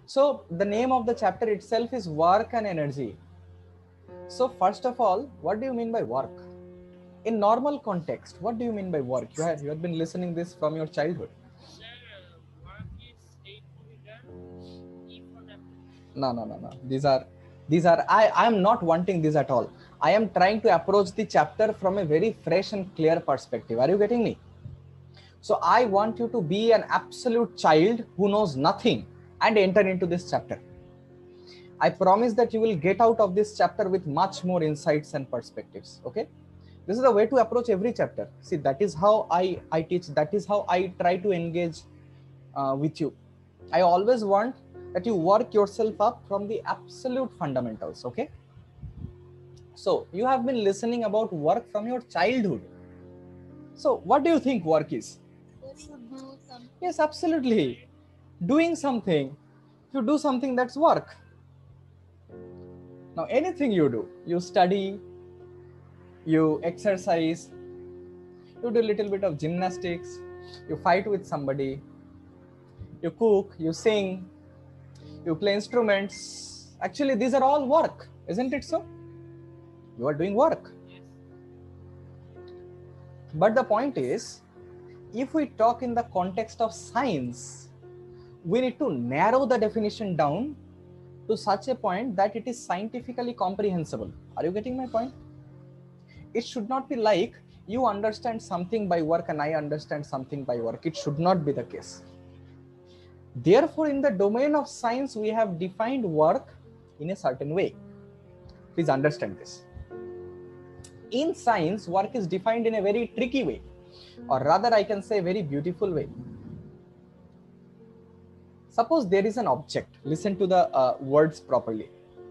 So the name of the chapter itself is work and energy. So first of all, what do you mean by work? In normal context, what do you mean by work? You have been listening this from your childhood. Work is said to be done if an No. These are I am not wanting this at all. I am trying to approach the chapter from a very fresh and clear perspective. Are you getting me? So I want you to be an absolute child who knows nothing and enter into this chapter. I promise that you will get out of this chapter with much more insights and perspectives. Okay? This is the way to approach every chapter. See, that is how I teach. That is how I try to engage with you. I always want that you work yourself up from the absolute fundamentals. Okay? So you have been listening about work from your childhood. So what do you think work is? to do something. Yes, absolutely. Doing something. If you do something, that's work. Now, anything you do, you study, you exercise, you do a little bit of gymnastics, you fight with somebody, you cook, you sing, you play instruments. Actually, these are all work, isn't it so? You are doing work. Yes. But the point is, if we talk in the context of science, we need to narrow the definition down to such a point that it is scientifically comprehensible. Are you getting my point? It should not be like you understand something by work and I understand something by work. It should not be the case. Therefore, in the domain of science, we have defined work in a certain way. Please understand this. In science, work is defined in a very tricky way, or rather, I can say, very beautiful way. Suppose there is an object, listen to the words properly,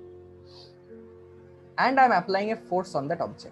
and I'm applying a force on that object.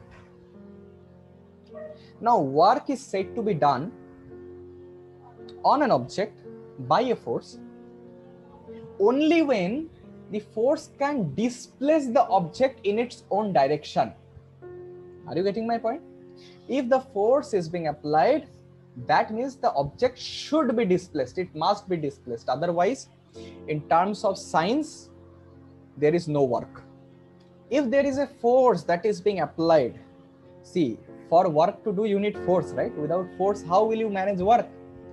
Now, work is said to be done on an object by a force only when the force can displace the object in its own direction. Are you getting my point? If the force is being applied, that means the object should be displaced. It must be displaced. Otherwise, in terms of science, there is no work. If there is a force that is being applied, see, for work to do, you need force, right? Without force, how will you manage work?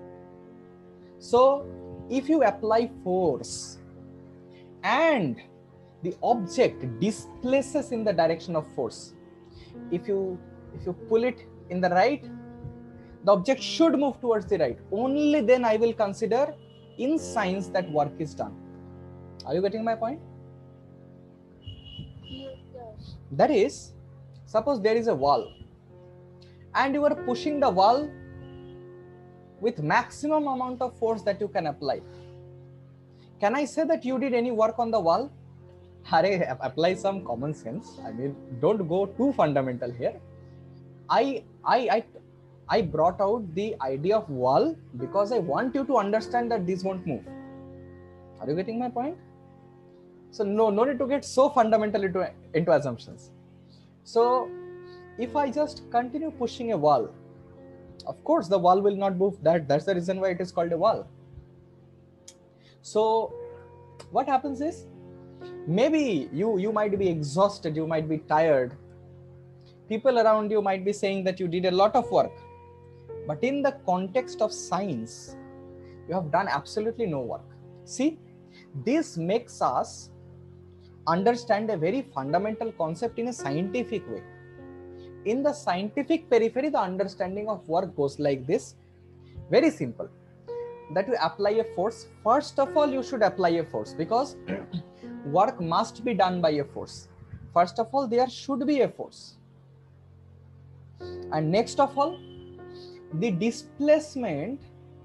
So, if you apply force and the object displaces in the direction of force, if you pull it in the right, the object should move towards the right. Only then I will consider in science that work is done. Are you getting my point? Yes. That is, suppose there is a wall and you are pushing the wall with maximum amount of force that you can apply. Can I say that you did any work on the wall? Apply some common sense. I mean, don't go too fundamental here. I brought out the idea of wall because I want you to understand that this won't move. Are you getting my point? So no need to get so fundamental into assumptions. So if I just continue pushing a wall, of course the wall will not move. That's the reason why it is called a wall. So what happens is, maybe you might be exhausted, you might be tired. People around you might be saying that you did a lot of work. But in the context of science, you have done absolutely no work. See, this makes us understand a very fundamental concept in a scientific way. In the scientific periphery, the understanding of work goes like this. Very simple. That you apply a force. First of all, you should apply a force because work must be done by a force. First of all, there should be a force. And next of all, the displacement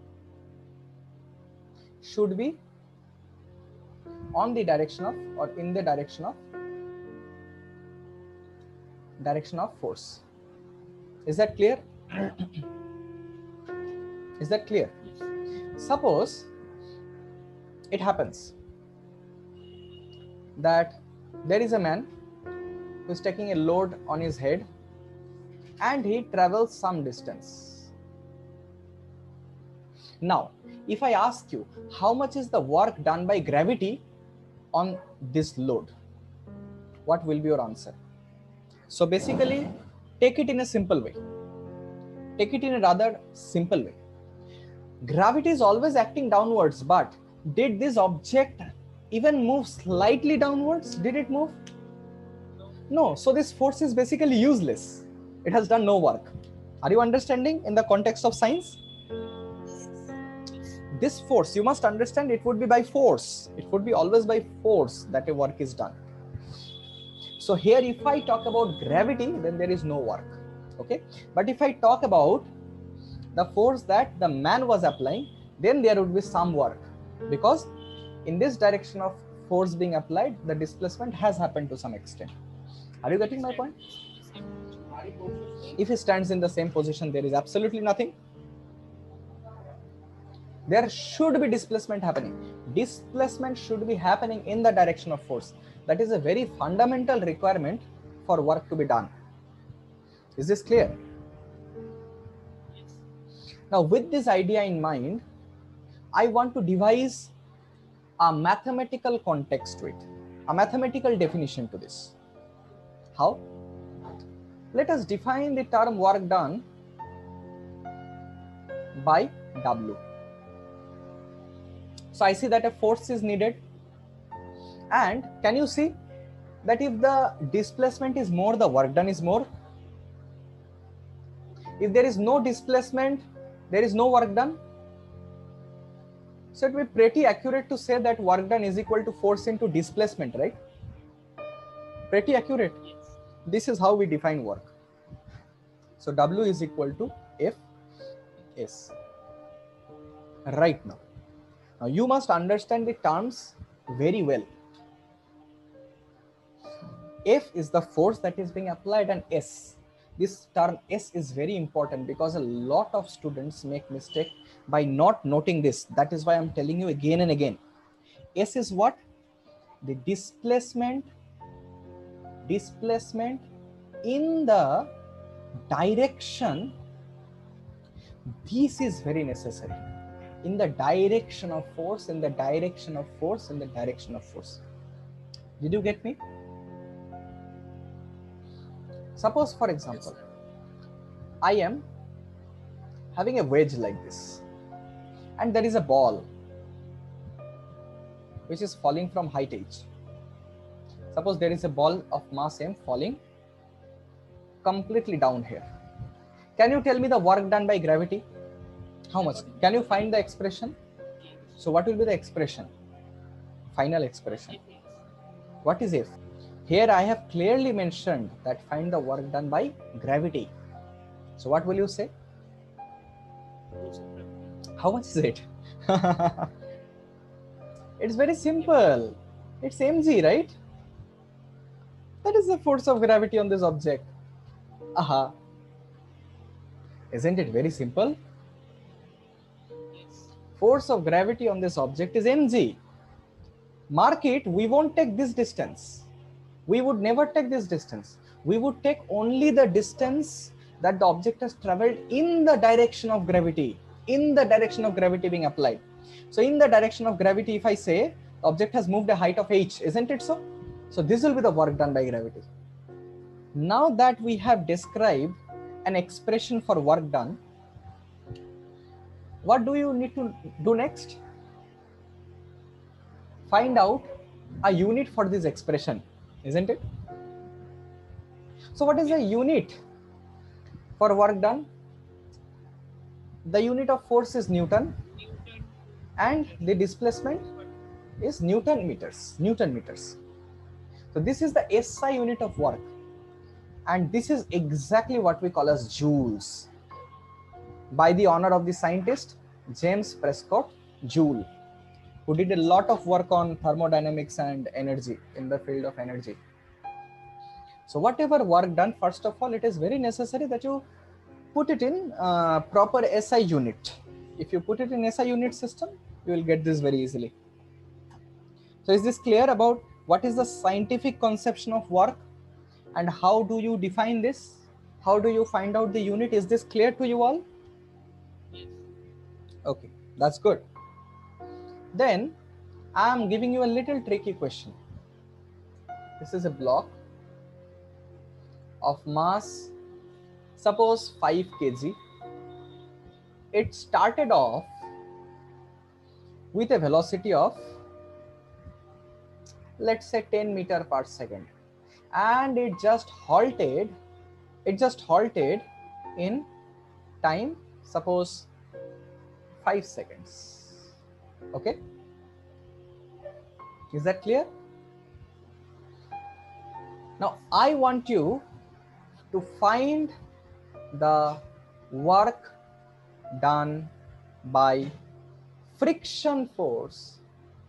should be on the direction of, or in the direction of force. Is that clear? Is that clear? Suppose it happens that there is a man who is taking a load on his head and he travels some distance. Now, If I ask you, how much is the work done by gravity on this load? What will be your answer? So basically, take it in a simple way. Take it in a rather simple way. Gravity is always acting downwards, but did this object even move slightly downwards? Did it move? No. So this force is basically useless. It has done no work. Are you understanding in the context of science? This force, you must understand, it would be by force. It would be always by force that a work is done. So here, if I talk about gravity, then there is no work. Okay. But if I talk about the force that the man was applying, then there would be some work, because in this direction of force being applied, the displacement has happened to some extent. Are you getting my point? If he stands in the same position, there is absolutely nothing. There should be displacement happening. Displacement should be happening in the direction of force. That is a very fundamental requirement for work to be done. Is this clear? Now, with this idea in mind, I want to devise a mathematical context to it, a mathematical definition to this. How? Let us define the term work done by W. So I see that a force is needed, and can you see that if the displacement is more, the work done is more? If there is no displacement, there is no work done. So it will be pretty accurate to say that work done is equal to force into displacement, right? Pretty accurate. Yes. This is how we define work. So W is equal to Fs. Right now. Now you must understand the terms very well. F is the force that is being applied, and S. This term S is very important because a lot of students make mistake by not noting this. That is why I'm telling you again and again. S is what? The displacement in the direction. This is very necessary. In the direction of force, in the direction of force, in the direction of force. Did you get me? Suppose, for example, I am having a wedge like this, and there is a ball which is falling from height h. Suppose there is a ball of mass m falling completely down here. Can you tell me the work done by gravity? How much? Can you find the expression? So what will be the expression? Final expression. What is F? Here I have clearly mentioned that find the work done by gravity. So what will you say? How much is it? It's very simple. It's mg, right? That is the force of gravity on this object. Aha. Isn't it very simple? Force of gravity on this object is mg. Mark it, we won't take this distance. We would never take this distance. We would take only the distance that the object has traveled in the direction of gravity, in the direction of gravity being applied. So in the direction of gravity, if I say the object has moved a height of h, isn't it so? So this will be the work done by gravity. Now that we have described an expression for work done, what do you need to do next? Find out a unit for this expression, isn't it? So what is the unit for work done? The unit of force is Newton, and the displacement is Newton meters. So this is the SI unit of work, and this is exactly what we call as joules, by the honor of the scientist James Prescott Joule, who did a lot of work on thermodynamics and energy, in the field of energy. So whatever work done, first of all, it is very necessary that you put it in proper SI unit. If you put it in SI unit system, you will get this very easily. So is this clear about what is the scientific conception of work and how do you define this? How do you find out the unit? Is this clear to you all? Yes. Okay, that's good. Then I am giving you a little tricky question. This is a block of mass, suppose 5 kg. It started off with a velocity of, let's say, 10 meter per second, and it just halted in time, suppose 5 seconds. Okay, is that clear? Now I want you to find the work done by friction force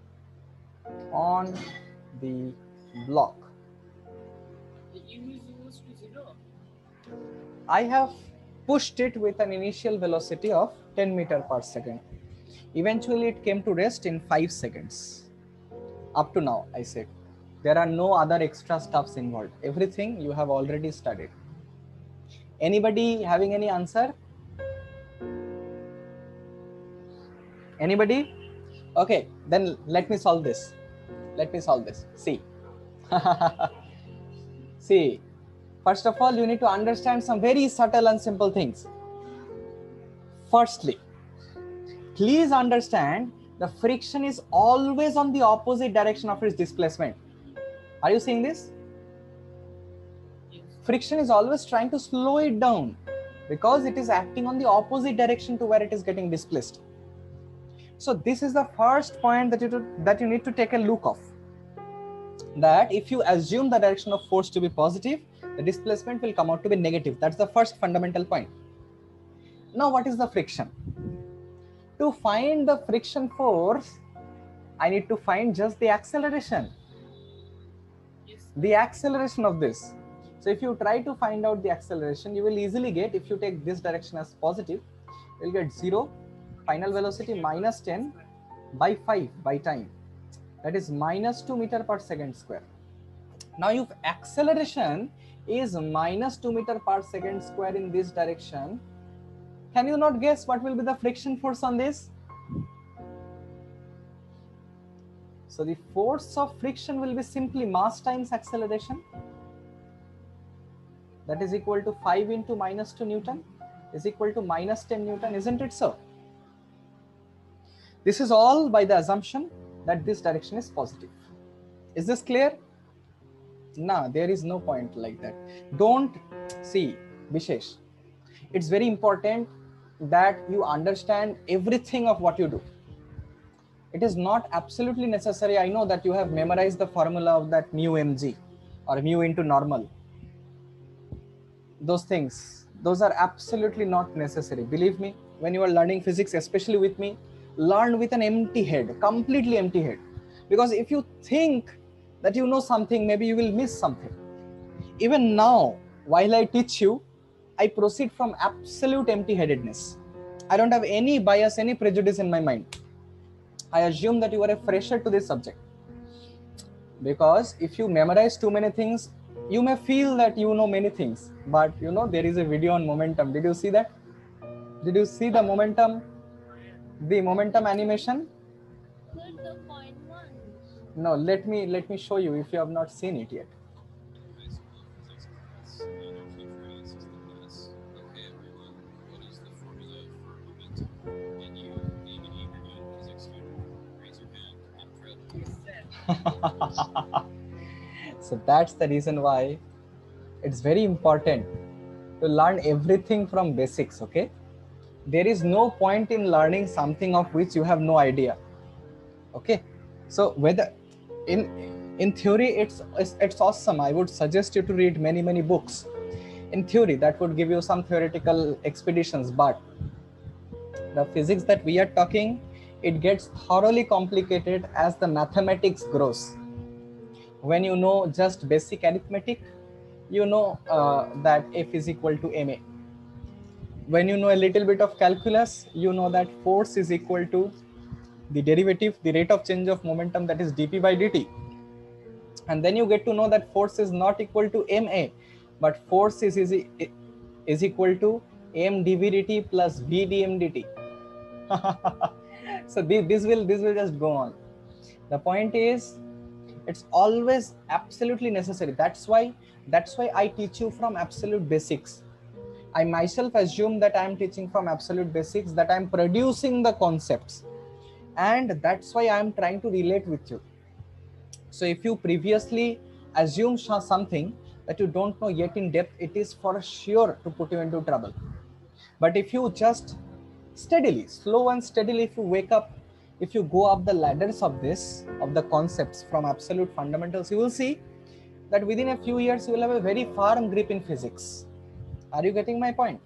on the block. The u is equals to 0. I have pushed it with an initial velocity of 10 meter per second. Eventually it came to rest in 5 seconds. Up to now, I said, there are no other extra stuffs involved. Everything you have already studied. Anybody having any answer? Anybody? Okay, then let me solve this. See. See, first of all, you need to understand some very subtle and simple things. Firstly, please understand the friction is always on the opposite direction of its displacement. Are you seeing this? Yes. Friction is always trying to slow it down because it is acting on the opposite direction to where it is getting displaced. So this is the first point that you need to take a look of. That if you assume the direction of force to be positive, the displacement will come out to be negative. That's the first fundamental point. Now, what is the friction? To find the friction force, I need to find just the acceleration. Yes. The acceleration of this. So if you try to find out the acceleration, you will easily get, if you take this direction as positive, you'll get 0, final velocity minus 10 by 5 by time. That is minus 2 meter per second square. Now if acceleration is minus 2 meter per second square in this direction, can you not guess what will be the friction force on this? So the force of friction will be simply mass times acceleration. That is equal to 5 into minus 2 Newton is equal to minus 10 Newton, isn't it so? This is all by the assumption that this direction is positive. Is this clear? Nah, there is no point like that. Don't see, Vishesh. It's very important that you understand everything of what you do. It is not absolutely necessary. I know that you have memorized the formula of that mu mg or mu into normal. Those things, those are absolutely not necessary. Believe me, when you are learning physics, especially with me, learn with an empty head, completely empty head. Because if you think that you know something, maybe you will miss something. Even now, while I teach you, I proceed from absolute empty-headedness. I don't have any bias, any prejudice in my mind. I assume that you are a fresher to this subject. Because if you memorize too many things, you may feel that you know many things. But you know, there is a video on momentum. Did you see that? Did you see the momentum? The momentum animation? The point one. No, let me show you if you have not seen it yet. High school physics class, energy for us is the best. Okay, everyone, what is the formula for momentum? And you, being an eager young physics student, raise your hand and proudly. So that's the reason why it's very important to learn everything from basics, okay? There is no point in learning something of which you have no idea, okay? So whether in theory it's awesome. I would suggest you to read many books. In theory, that would give you some theoretical expeditions, but the physics that we are talking, it gets thoroughly complicated as the mathematics grows. When you know just basic arithmetic, you know that F is equal to ma. When you know a little bit of calculus, you know that force is equal to the derivative, the rate of change of momentum, that is dp by dt. And then you get to know that force is not equal to ma, but force is equal to m dv dt plus v dm dt. So this will just go on. The point is, it's always absolutely necessary. That's why I teach you from absolute basics. I myself assume that I am teaching from absolute basics, that I am producing the concepts, and that's why I am trying to relate with you. So if you previously assume something that you don't know yet in depth, it is for sure to put you into trouble. But if you just steadily, slow and steadily, if you wake up, if you go up the ladders of the concepts from absolute fundamentals, you will see that within a few years you will have a very firm grip in physics. Are you getting my point?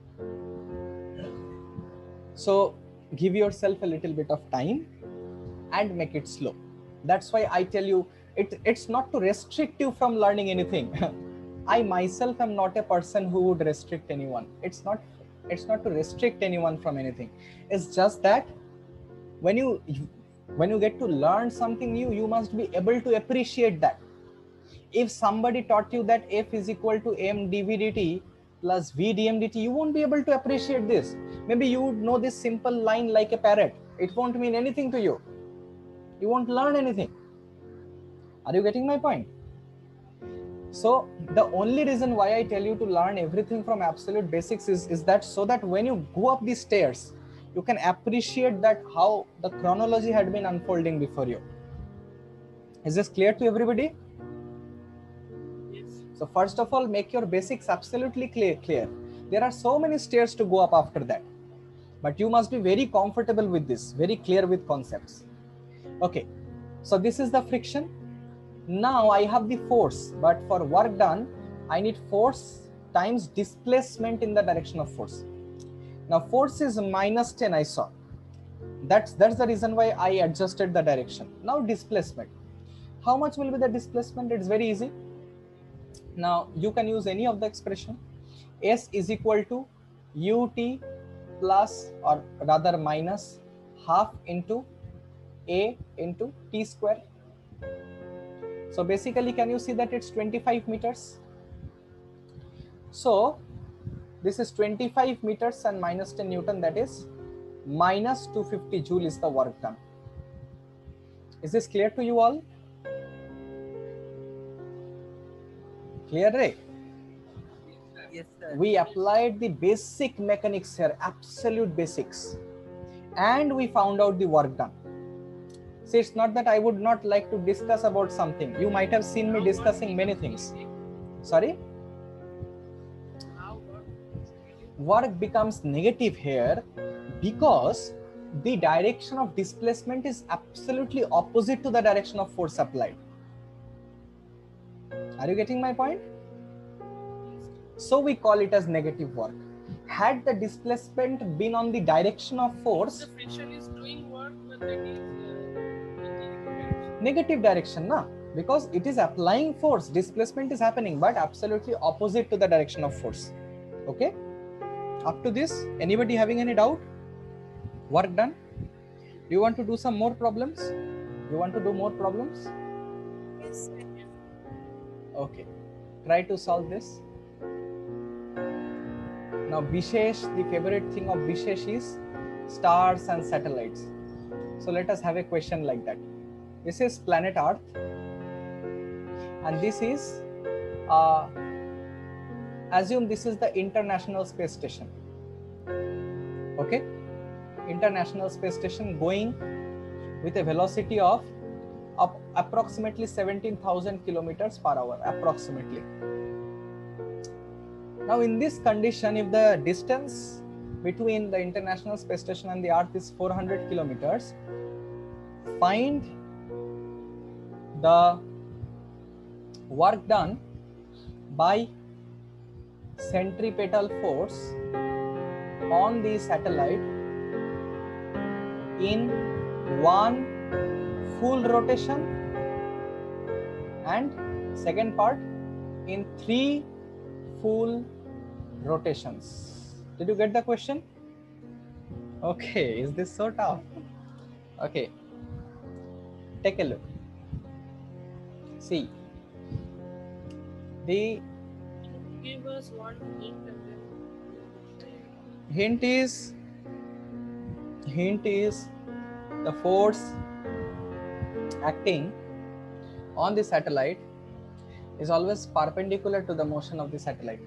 So give yourself a little bit of time and make it slow. That's why I tell you, it's not to restrict you from learning anything. I myself am not a person who would restrict anyone. It's not to restrict anyone from anything. It's just that when you get to learn something new, you must be able to appreciate that. If somebody taught you that F is equal to m dv dt plus v dm dt, you won't be able to appreciate this. Maybe you would know this simple line like a parrot. It won't mean anything to you. You won't learn anything. Are you getting my point? So the only reason why I tell you to learn everything from absolute basics is that so that when you go up these stairs, you can appreciate that how the chronology had been unfolding before you. Is this clear to everybody? Yes. So first of all, make your basics absolutely clear. There are so many stairs to go up after that. But you must be very comfortable with this, very clear with concepts. Okay, so this is the friction. Now I have the force, but for work done, I need force times displacement in the direction of force. Now force is minus 10, I saw. That's the reason why I adjusted the direction. Now displacement. How much will be the displacement? It's very easy. Now you can use any of the expression. S is equal to ut plus, or rather minus, half into a into t square. So basically, can you see that it's 25 meters? So this is 25 meters and minus 10 Newton, that is minus 250 joule is the work done. Is this clear to you all? Clear, right? Yes, sir. We applied the basic mechanics here, absolute basics, and we found out the work done. See, it's not that I would not like to discuss about something. You might have seen me discussing many things. Sorry? How Work becomes negative here because the direction of displacement is absolutely opposite to the direction of force applied. Are you getting my point? So we call it as negative work. Had the displacement been on the direction of force, the friction is doing work, but that is in negative direction, na? Because it is applying force, displacement is happening, but absolutely opposite to the direction of force. Okay? Up to this, anybody having any doubt? Work done? Do you want to do some more problems? You want to do more problems? Yes, sir. Okay. Try to solve this. Now Bishesh, the favorite thing of Bishesh is stars and satellites. So let us have a question like that. This is planet Earth, and this is, assume this is the International Space Station. Okay? International Space Station going with a velocity of approximately 17,000 kilometers per hour, approximately. Now in this condition, if the distance between the International Space Station and the Earth is 400 kilometers, find the work done by centripetal force on the satellite in one full rotation, and second part in 3 full rotations. Did you get the question? Okay, is this so tough? Okay, take a look. See, the give us one hint and then hint is the force acting on the satellite is always perpendicular to the motion of the satellite.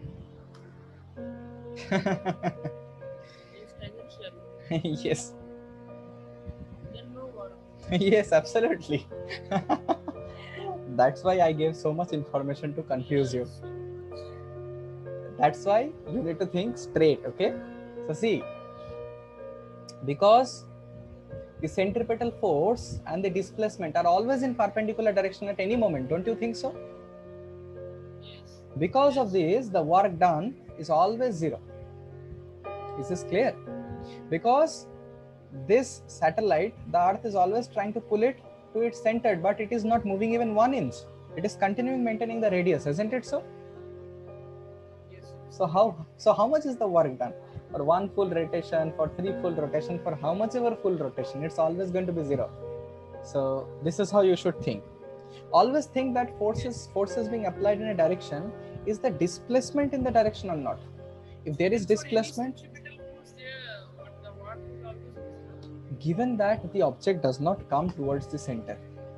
It's tangential. Yes. Then no work. Yes, absolutely. That's why I gave so much information to confuse you. That's why you need to think straight, okay? So see, because the centripetal force and the displacement are always in perpendicular direction at any moment, don't you think so? Yes. Because of this, the work done is always zero. This is clear. Because this satellite, the Earth is always trying to pull it to its center, but it is not moving even 1 inch. It is continuing maintaining the radius, isn't it so? Yes. So how much is the work done? For 1 full rotation, for 3 full rotation, for how much ever full rotation, it's always going to be zero. So this is how you should think. Always think that forces being applied in a direction is the displacement in the direction or not. If there is displacement, Centripetal force there, but the work will always be zero. given that the object does not come towards the center,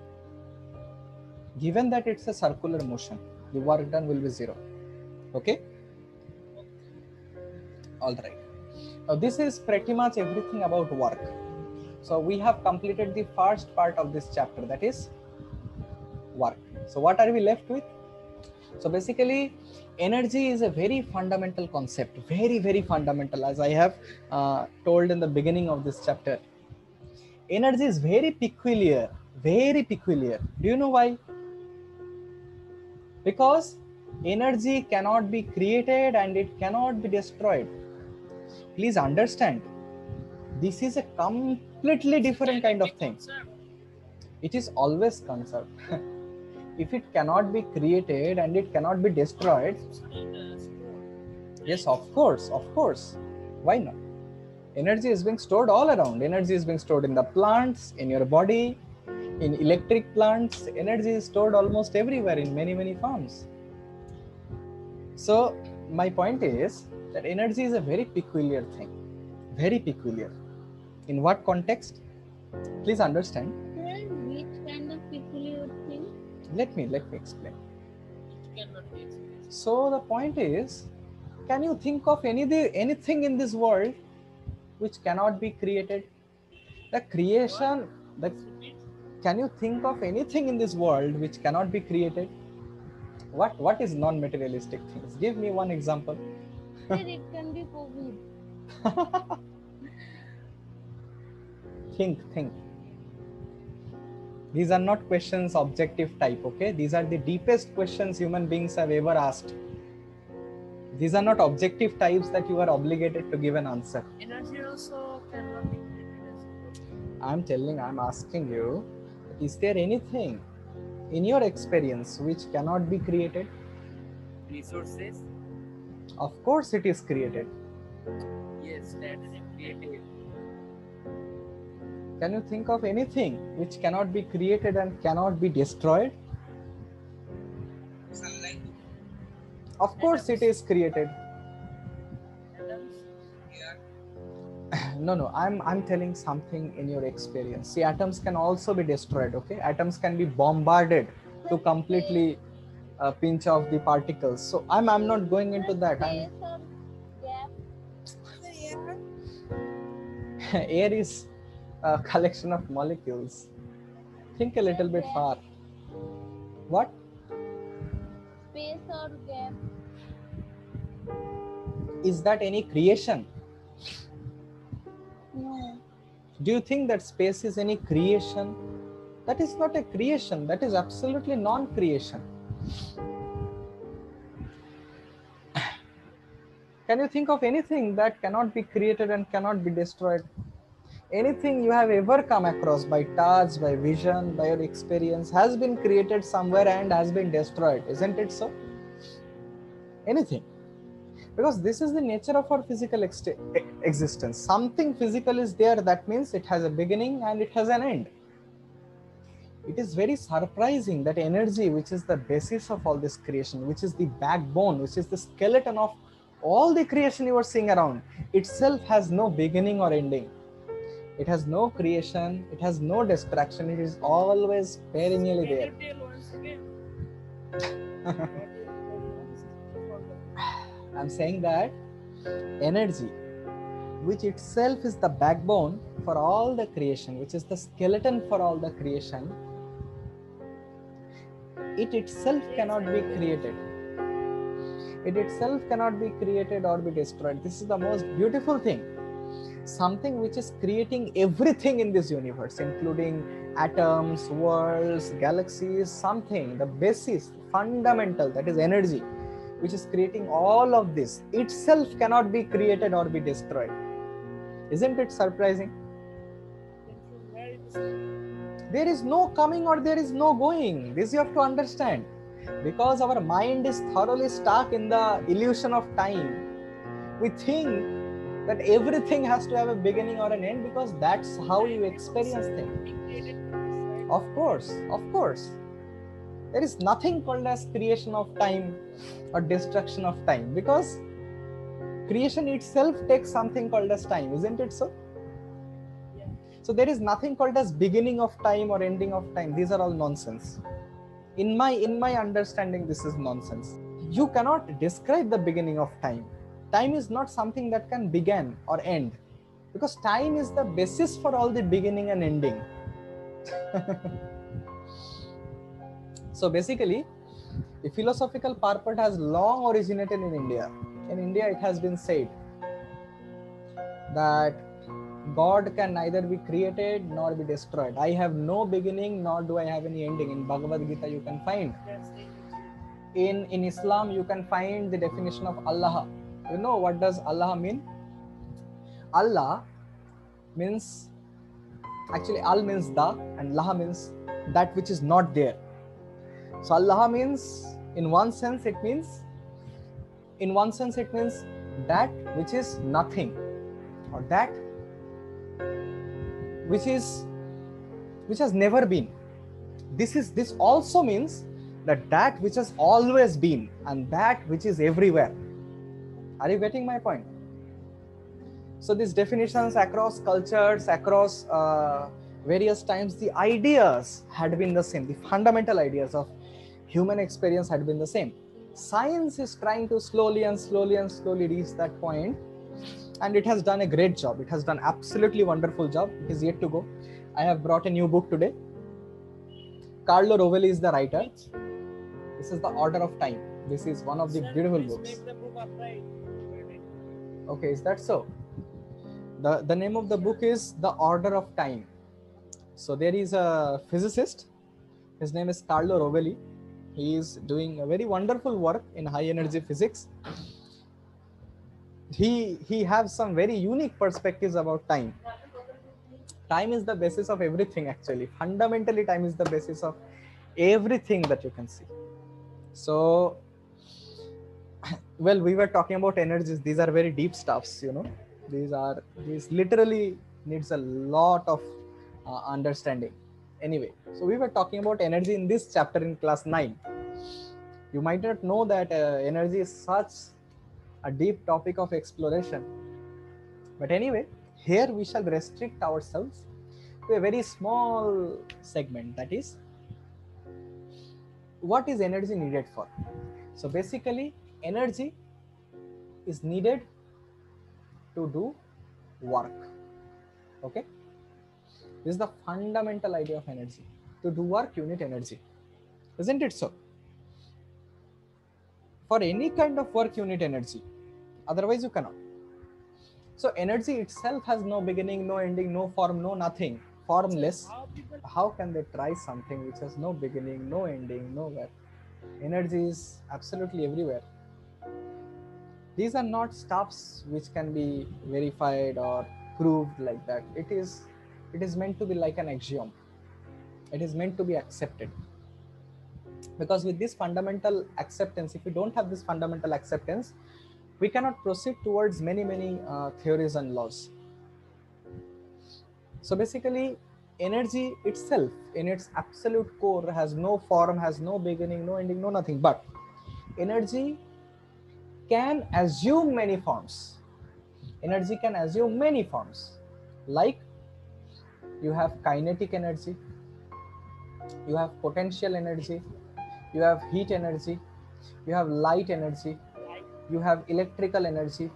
given that it's a circular motion, the work done will be zero. Okay? All right. Now this is pretty much everything about work. So we have completed the first part of this chapter, that is work. So what are we left with? So basically, energy is a very fundamental concept, very, very fundamental, as I have told in the beginning of this chapter. Energy is very peculiar, very peculiar. Do you know why? Because energy cannot be created and it cannot be destroyed. Please understand, this is a completely different kind of thing. It is always conserved. If it cannot be created and it cannot be destroyed, yes, of course. Why not? Energy is being stored all around. Energy is being stored in the plants, in your body, in electric plants. Energy is stored almost everywhere in many, many forms. So my point is that energy is a very peculiar thing. Very peculiar. In what context? Please understand. Sir, which kind of peculiar thing? Let me explain. It cannot be explained. So the point is, can you think of anything in this world which cannot be created? The creation, Repeat. can you think of anything in this world which cannot be created? What is non-materialistic things? Give me one example. Sir, it can be COVID. Think. These are not questions objective type, okay? These are the deepest questions human beings have ever asked. These are not objective types that you are obligated to give an answer. Energy also cannot be created as well. I'm asking you, is there anything in your experience which cannot be created? Resources? Of course it is created. Yes, that is created. Can you think of anything which cannot be created and cannot be destroyed? Sunlight? Of course it is created. Atoms. Yeah. No, I'm telling something in your experience. See, atoms can also be destroyed, okay? Atoms can be bombarded to completely pinch off the particles. So I'm not going into that. Space or gap? Air is a collection of molecules. Think a little bit far. What? Space or gap? Is that any creation? No. Do you think that space is any creation? That is not a creation. That is absolutely non-creation. Can you think of anything that cannot be created and cannot be destroyed? Anything you have ever come across by touch, by vision, by your experience has been created somewhere and has been destroyed, isn't it so? Anything. Because this is the nature of our physical existence. Something physical is there, that means it has a beginning and it has an end. It is very surprising that energy, which is the basis of all this creation, which is the backbone, which is the skeleton of all the creation you are seeing around, itself has no beginning or ending. It has no creation, it has no destruction, it is always perennially Can there. you tell once again? What is the nonsense for the I'm saying that energy, which itself is the backbone for all the creation, which is the skeleton for all the creation, it itself cannot be created. It itself cannot be created or be destroyed. This is the most beautiful thing. Something which is creating everything in this universe, including atoms, worlds, galaxies, something, the basis, fundamental, that is energy, which is creating all of this, itself cannot be created or be destroyed. Isn't it surprising? then from where it is There is no coming or there is no going. This you have to understand. Because our mind is thoroughly stuck in the illusion of time. We think that everything has to have a beginning or an end because that's how you experience things. being created from this, right? Of course. There is nothing called as creation of time or destruction of time because creation itself takes something called as time, isn't it so? Yeah. So there is nothing called as beginning of time or ending of time. These are all nonsense. In my understanding, this is nonsense. You cannot describe the beginning of time. Time is not something that can begin or end because time is the basis for all the beginning and ending. So basically, the philosophical purport has long originated in India. In India, it has been said that God can neither be created nor be destroyed. I have no beginning nor do I have any ending. In Bhagavad Gita, you can find. That's the In Islam, you can find the definition of Allah. You know what does Allah mean? Allah means, actually Al means the and Laha means that which is not there. So Allah means, in one sense it means that which is nothing, or that which has never been. This also means that which has always been and that which is everywhere. Are you getting my point? So these definitions across cultures, across various times, the ideas had been the same. The fundamental ideas of human experience had been the same. Science is trying to slowly reach that point, and it has done a great job. It has done absolutely wonderful job. It is yet to go. I have brought a new book today. Carlo Rovelli is the writer. This is The Order of Time. This is one of the beautiful books. Make the book upright. Okay, is that so? The name of the book is The Order of Time. So there is a physicist. His name is Carlo Rovelli. He is doing a very wonderful work in high energy physics. He has some very unique perspectives about time. Time is the basis of everything, actually. Fundamentally, time is the basis of everything that you can see. So, well, we were talking about energies. These are very deep stuffs, you know. These literally needs a lot of understanding. Anyway, so we were talking about energy in this chapter in class 9. You might not know that energy is such a deep topic of exploration. But anyway, here we shall restrict ourselves to a very small segment, that is, what is energy needed for? So basically, energy is needed to do work. Okay? This is the fundamental idea of energy. To do work, you need energy. Isn't it so? For any kind of work, you need energy. Otherwise, you cannot. So energy itself has no beginning, no ending, no form, no nothing. Formless. How people How can they try something which has no beginning, no ending, nowhere? Energy is absolutely everywhere. These are not stuffs which can be verified or proved like that. It is meant to be like an axiom. It is meant to be accepted. Because with this fundamental acceptance, if we don't have this fundamental acceptance, we cannot proceed towards many theories and laws. So basically, energy itself in its absolute core has no form, has no beginning, no ending, no nothing. But energy can assume many forms. Energy can assume many forms. Like you have kinetic energy, you have potential energy, you have heat energy, you have light energy, you have electrical energy,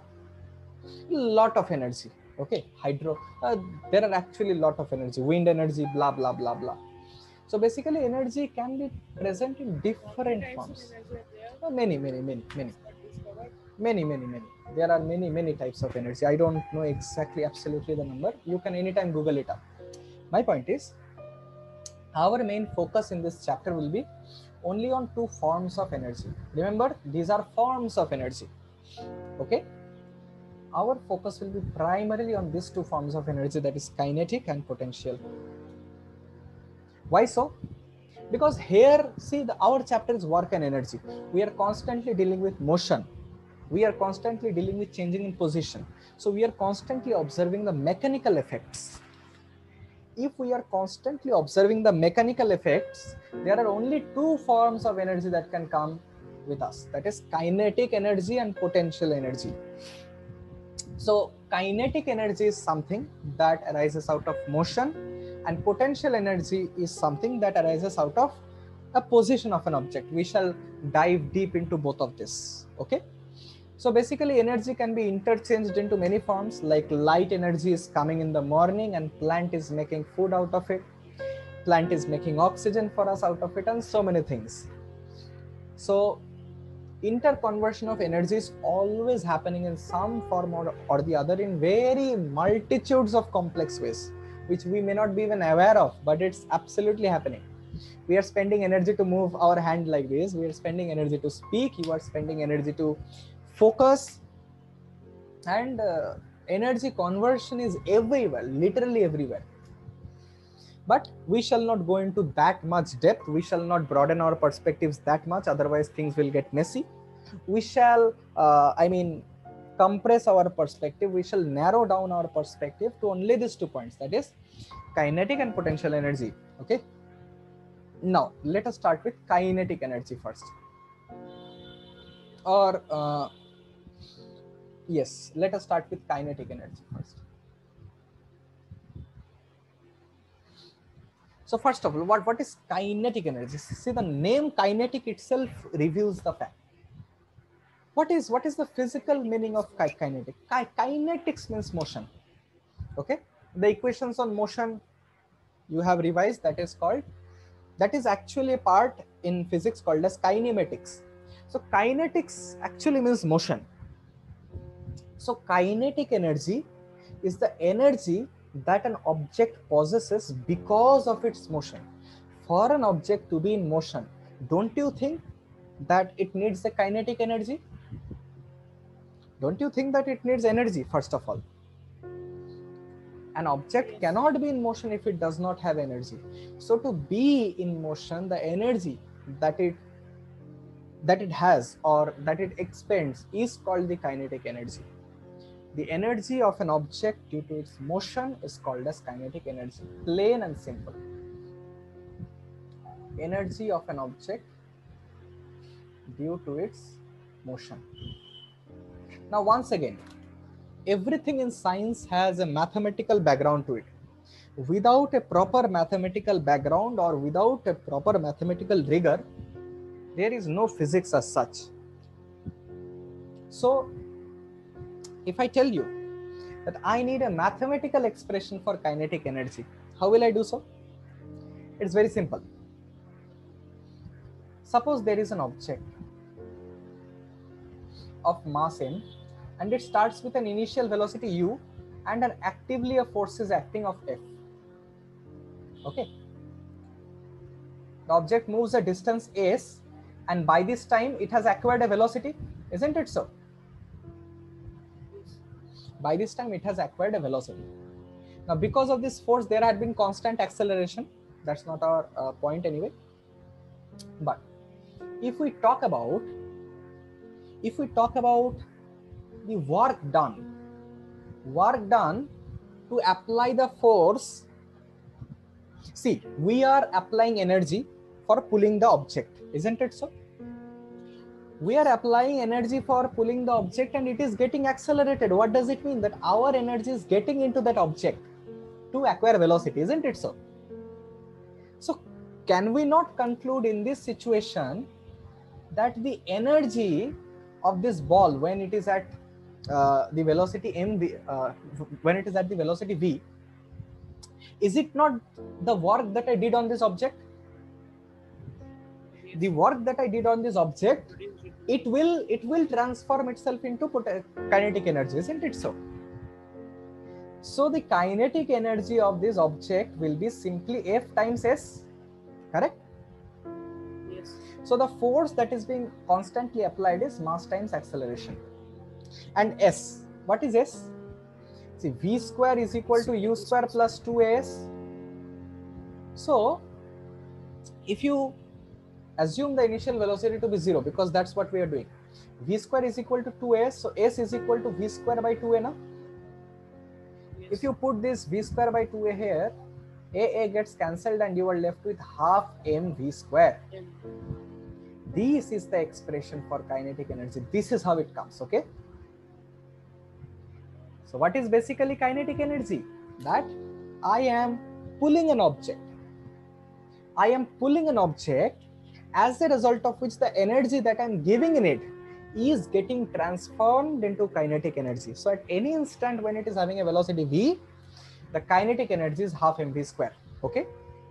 lot of energy. Okay, hydro, there are actually a lot of energy, wind energy, blah blah blah blah. So basically energy can be present in different Types of forms. energy are there. Many Got discovered. many. There are many types of energy. I don't know exactly absolutely the number. You can anytime Google it up. My point is, our main focus in this chapter will be only on two forms of energy. Remember, these are forms of energy. Okay, our focus will be primarily on these two forms of energy, that is kinetic and potential. Why so? Because here, see, our chapter is work and energy. We are constantly dealing with motion, we are constantly dealing with changing in position, so we are constantly observing the mechanical effects. If we are constantly observing the mechanical effects, there are only two forms of energy that can come with us, that is kinetic energy and potential energy. So kinetic energy is something that arises out of motion, and potential energy is something that arises out of a position of an object. We shall dive deep into both of this. Okay, so basically energy can be interchanged into many forms, like light energy is coming in the morning and plant is making food out of it, plant is making oxygen for us out of it, and so many things. So interconversion of energy is always happening in some form or the other in very multitudes of complex ways, which we may not be even aware of, but it's absolutely happening. We are spending energy to move our hand like this, we are spending energy to speak, you are spending energy to focus, and energy conversion is everywhere, literally everywhere. But we shall not go into that much depth, we shall not broaden our perspectives that much, otherwise things will get messy. We shall compress our perspective, we shall narrow down our perspective to only these 2 points, that is kinetic and potential energy. Okay, now let us start with kinetic energy first, or yes, let us start with kinetic energy first. So first of all, what is kinetic energy? See, the name kinetic itself reveals the fact. What is the physical meaning of kinetic? Kinetics means motion. Okay, the equations on motion you have revised, that is actually a part in physics called as kinematics. So kinetics actually means motion. So kinetic energy is the energy that an object possesses because of its motion. For an object to be in motion, don't you think that it needs the kinetic energy? Don't you think that it needs energy? First of all, an object cannot be in motion if it does not have energy. So to be in motion, the energy that it has or that it expends is called the kinetic energy. The energy of an object due to its motion is called as kinetic energy. Plain and simple. Energy of an object due to its motion. Now once again, everything in science has a mathematical background to it. Without a proper mathematical background or without a proper mathematical rigor, there is no physics as such. So if I tell you that I need a mathematical expression for kinetic energy, how will I do so? It's very simple. Suppose there is an object of mass m and it starts with an initial velocity u and an actively a force is acting of F. Okay. The object moves a distance s and by this time it has acquired a velocity, isn't it so? By this time it has acquired a velocity. Now because of this force there had been constant acceleration. That's not our point anyway. But if we talk about the work done to apply the force, see, we are applying energy for pulling the object, isn't it so? We are applying energy for pulling the object and it is getting accelerated. What does it mean? That our energy is getting into that object. to acquire velocity, isn't it so? So can we not conclude in this situation that the energy of this ball when it is at the velocity m, when it is at the velocity v, is it not the work that I did on this object? The work that I did on this object, it will transform itself into kinetic energy, isn't it so? So the kinetic energy of this object will be simply F times S, correct? Yes. So the force that is being constantly applied is mass times acceleration. And S, what is S? See, V square is equal to U square plus 2AS. So if you assume the initial velocity to be 0, because that's what we are doing, V square is equal to 2AS, so S is equal to V square by 2A now. Yes. If you put this V square by 2A here, AA gets cancelled and you are left with half mv square. M. This is the expression for kinetic energy. This is how it comes, okay? So what is basically kinetic energy? That I am pulling an object. I am pulling an object, as a result of which the energy that I am giving in it is getting transformed into kinetic energy. So at any instant when it is having a velocity v, the kinetic energy is half mv square, okay?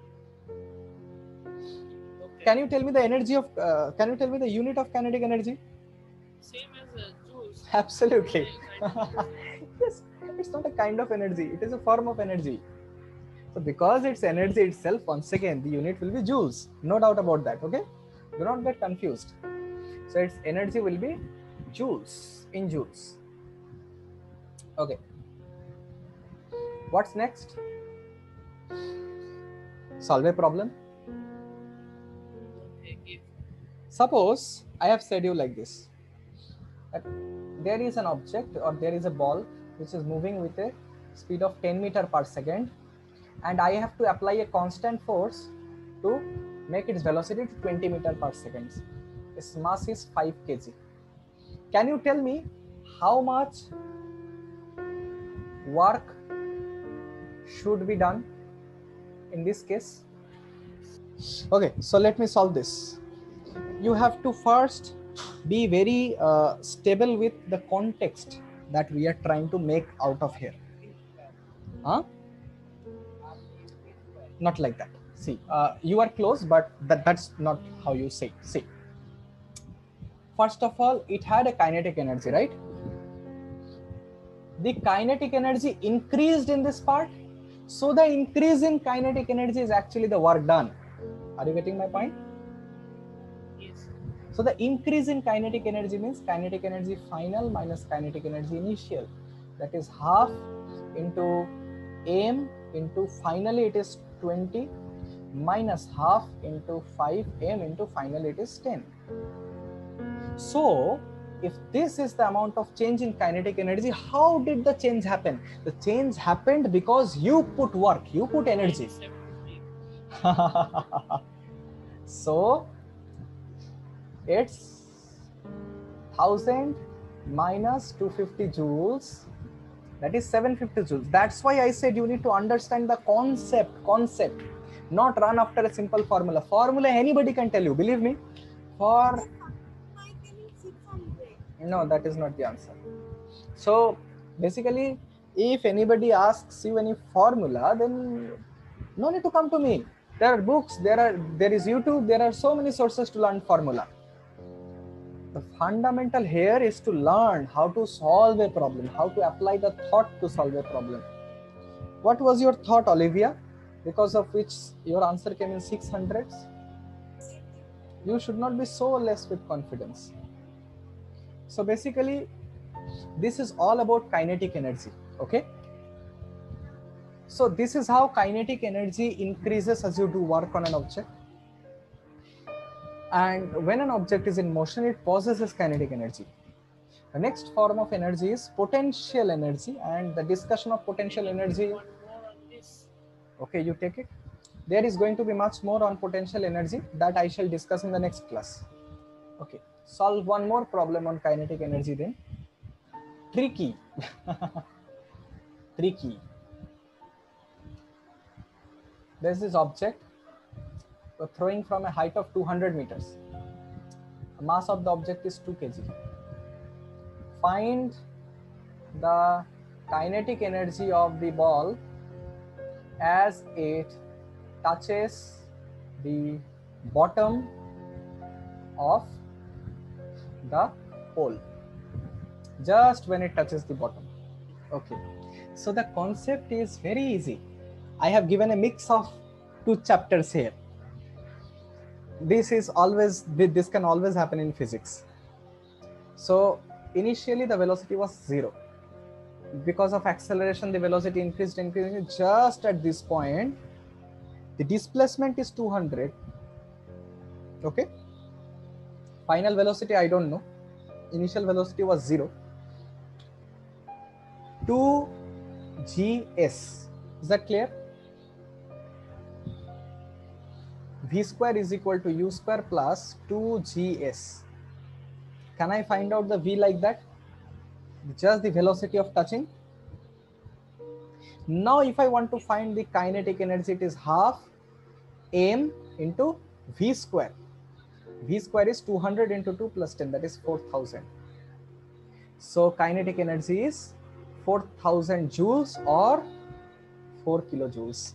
Okay. Can you tell me the energy of, can you tell me the unit of kinetic energy? Same as joules. Absolutely. Kinetic Yes, it's not a kind of energy, it is a form of energy. So because it's energy itself, once again, the unit will be joules. No doubt about that, okay? Do not get confused. So its energy will be joules, in joules. Okay. What's next? Solve a problem. Okay, give. Suppose I have said you like this. That there is an object or there is a ball which is moving with a speed of 10 meter per second, and I have to apply a constant force to make its velocity to 20 meter per second. Its mass is 5 kg. Can you tell me how much work should be done in this case? Okay, so let me solve this. You have to first be very stable with the context that we are trying to make out of here. Huh? Not like that. See, you are close, but that's not how you say. See, first of all, it had a kinetic energy, right? The kinetic energy increased in this part. So the increase in kinetic energy is actually the work done. Are you getting my point? Yes. So the increase in kinetic energy means kinetic energy final minus kinetic energy initial. That is half into m into finally it is 20 minus half into 5m into finally it is 10. So if this is the amount of change in kinetic energy, how did the change happen? The change happened because you put work, you put energy. 97. So it's 1000 minus 250 joules, that is 750 joules. That's why I said you need to understand the concept, not run after a simple formula. Formula anybody can tell you, believe me. For no, that is not the answer. So basically, if anybody asks you any formula, then no need to come to me. There are books, there is YouTube, there are so many sources to learn formula. The fundamental here is to learn how to solve a problem, how to apply the thought to solve a problem. What was your thought, Olivia, because of which your answer came in 600s? You should not be so less with confidence. So basically, this is all about kinetic energy, okay? So this is how kinetic energy increases as you do work on an object. And when an object is in motion, it possesses kinetic energy. The next form of energy is potential energy, and the discussion of potential energy, One more on this. okay, you take it. There is going to be much more on potential energy that I shall discuss in the next class. Okay, solve one more problem on kinetic energy then. Tricky. Tricky. There's this object throwing from a height of 200 meters. The mass of the object is 2 kg. Find the kinetic energy of the ball as it touches the bottom of the pole. Just when it touches the bottom. Okay. So the concept is very easy. I have given a mix of 2 chapters here. This can always happen in physics. So initially the velocity was 0. Because of acceleration, the velocity increased. Just at this point, the displacement is 200. Okay. Final velocity, I don't know. Initial velocity was 0. 2gs. Is that clear? V square is equal to u square plus 2gs. Can I find out the v like that? Just the velocity of touching. Now if I want to find the kinetic energy, it is half m into v square. V square is 200 into 2 plus 10, that is 4000. So kinetic energy is 4000 joules or 4 kilojoules.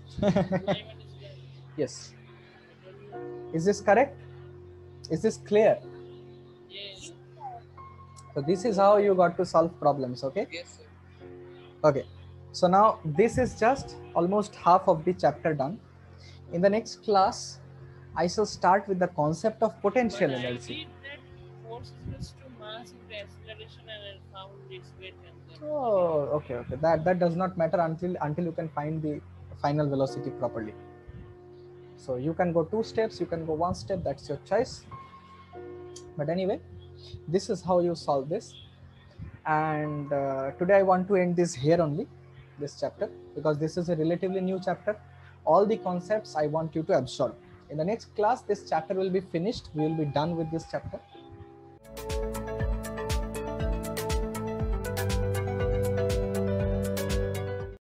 Yes. Is this correct? Is this clear? Yes. So this is how you got to solve problems, okay? Yes, sir. Okay. So now this is just almost half of the chapter done. In the next class, I shall start with the concept of potential But I energy. did that force is equals to mass into acceleration and I found its weight and then. Oh, okay. That does not matter until you can find the final velocity properly. So you can go 2 steps, you can go 1 step, that's your choice. But anyway, this is how you solve this. And today I want to end this here only, this chapter, because this is a relatively new chapter. All the concepts I want you to absorb. In the next class, this chapter will be finished. We will be done with this chapter.